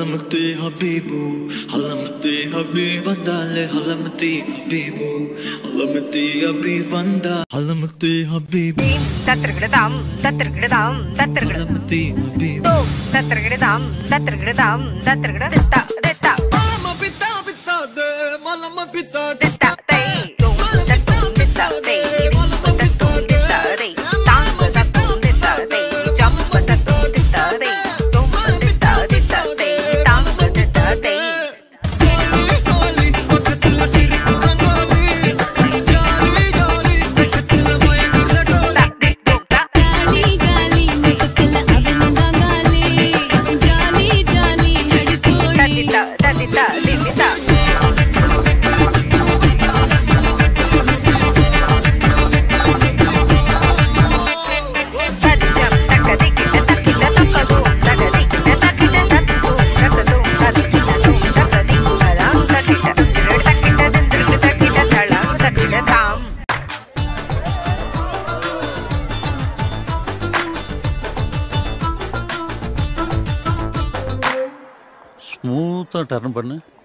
علمتي حبيبو علمتي حبيب وندالي علمتي حبيبو علمتي حبيب وندا علمتي حبيبو தத்திரகிடதாம் தத்திரகிடதாம் தத்திரகிட علمتي حبيبو தத்திரகிடதாம் தத்திரகிடதாம் தத்திரகிட தித்தா தித்தா ماما بيتا بيتا دي ماما بيتا தித்தா தை டும் தத்தும் தித்தா தை தத்தும் தித்தா தை தாங்க தத்தும் தித்தா தை ஜம்ப தத்தும் தித்தா தை டும் தித்தா தித்தா தை தாங்க தித்தா தை ஸ்மூத்தாக டர்ன் பண்ணு.